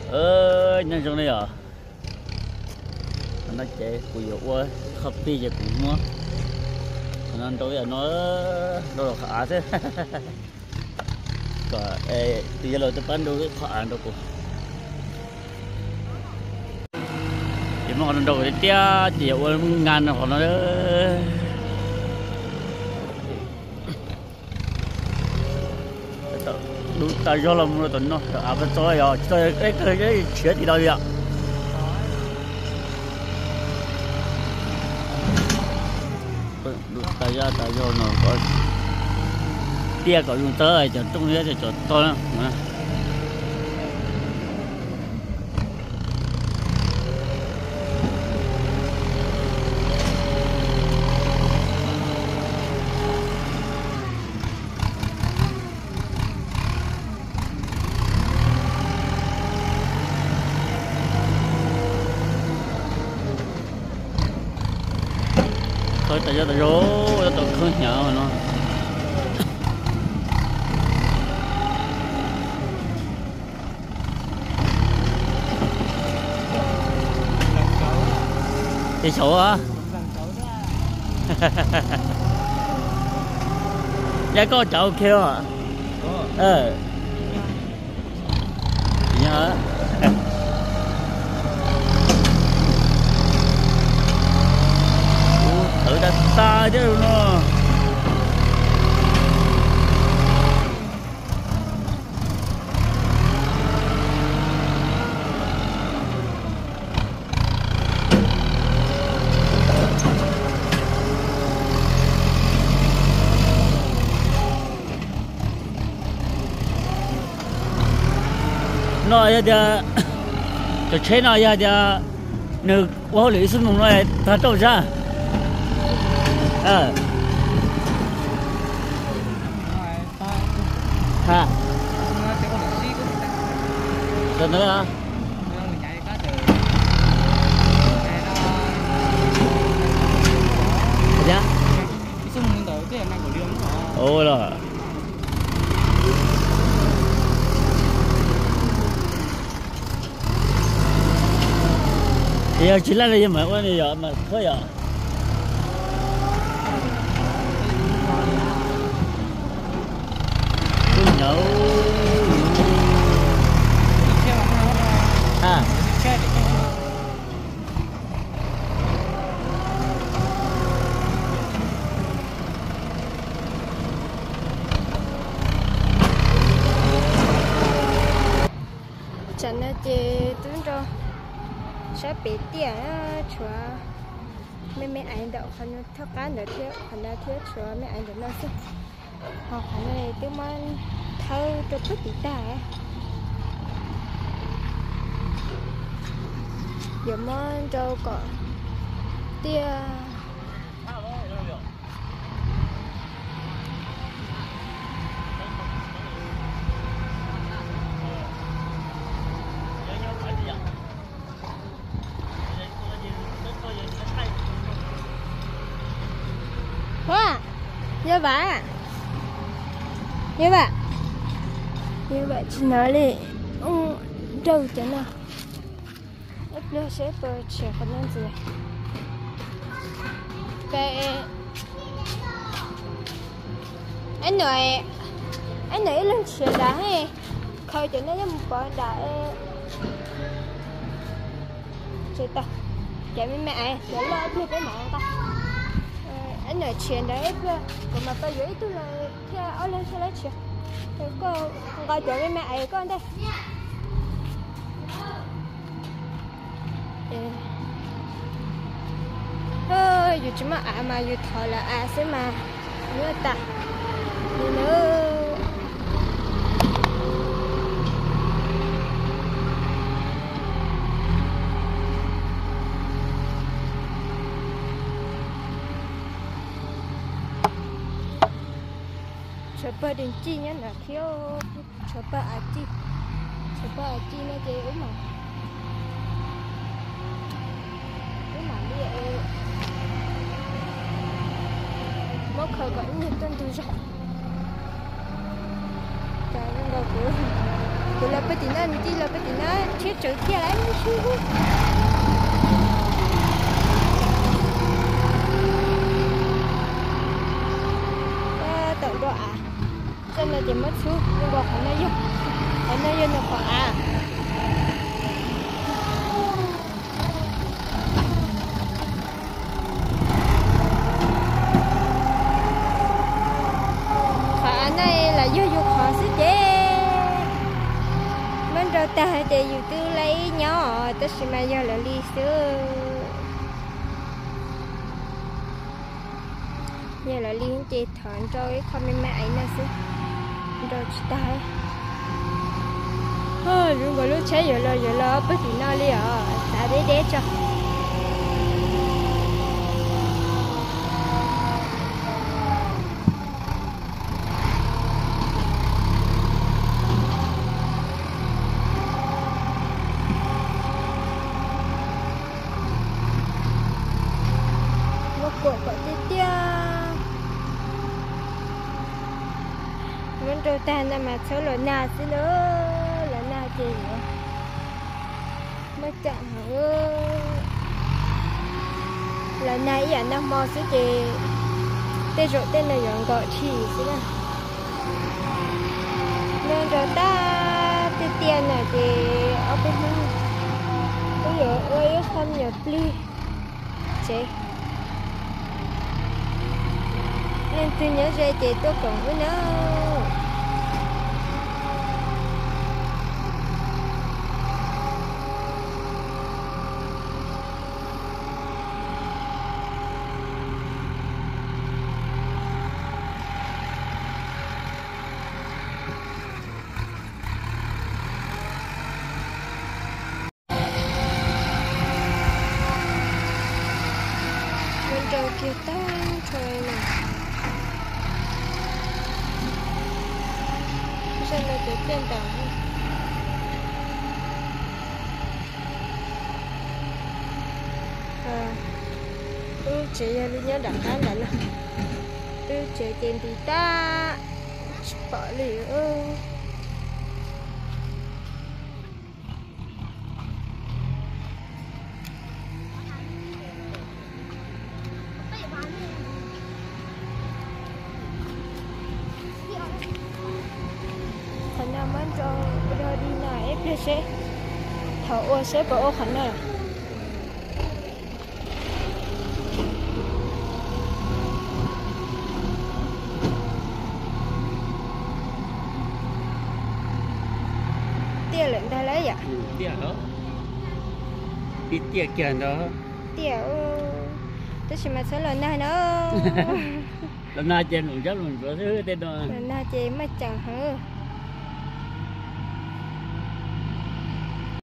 nhân trong đây à nó chạy của dụ quá khắp đi giờ cũng mua nên tôi là nó đâu là khá thế và từ giờ là tôi bán đâu khó ăn đâu cũng chỉ mà còn đâu thì tia chỉ ngàn nó còn nó đúng tại do là mua tuần nó à bên tôi rồi tôi cái chuyện gì đâu vậy đúng tại do nó có tia có dùng tới cho trong đấy cho tôi nữa thôi tại do tôi không nhỏ mà nó thì số á dạ có chậu kêu à nhớ thử đã xa chứ nó giờ cho chế nó giờ nữ quá lý sinh mùng này thật đâu ra ha rồi nữa hả dạ ôi rồi giờ chỉ là gì mà quan này giờ mà thôi giờ nhậu à chẳng là chị đứng cho sẽ bị tiền chúa mấy anh đậu phần thao cá nữa thiếu phần là thiếu chúa mấy anh đậu nó sẽ hoặc phần này tiếng món thâu cho bất kỳ ta giờ món cho có tia như vậy chị nói đi đâu chứ nào ít nữa sẽ bơi trẻ con nên gì cái anh nói lên chuyện đã hay thôi cho nó một bọn đã chị ta chạy với mẹ để lo ít với mẹ ta anh nói chuyện đấy còn mà tôi dưới tôi là theo ở lên sẽ lấy chuyện cô gọi chuyện với mẹ con đây dù chỉ mà mà dù thọ là sẽ mà nữa ta nữa chợ bơ đình chi nhá là thiếu chợ bơ chi nó chơi mà đi mất khởi gọi như tên tôi rồi cái nó đâu cũng tụi là bây giờ nó chỉ là bây giờ nó chết chữ kia lại nó xíu tự đó à cho nên chỉ mất số nhưng mà phải nó vô nó phải à phải này là vô dục họ sẽ chế mình rồi ta để dù tư lấy nhỏ tất nhiên mà do là ly xưa giờ là liên chị thọn rồi không em mẹ ấy nữa xí rồi chị ta rồi gọi lúc chế giờ là bất kỳ nào liền ta để cho một cuộc gọi tiếp mình rồi ta nằm mà số là na xí nữa là na gì nữa mất chẳng hả là na ý ảnh nằm mò xí chị tên rồi tên là dọn gọi chỉ xí nè nên rồi ta tiền tiền này thì ở bên mình bây giờ ơi không nhập ly chị nên tôi nhớ ra chị tôi còn với nó mình trâu kia tan trời này xem là tự tiên đảo chị luôn nhớ đặt cái lại nè chị tiền thì ta bỏ liệu thành ra mình rồi đi nào FPC thở ô sẽ bỏ ô khẩn này tia lệnh ta lấy vậy tia đó đi tia kia đó tia tôi chỉ mà sẽ lần này nữa lần nào chơi luôn chắc luôn có thứ tên đó lần nào chơi mà chẳng hả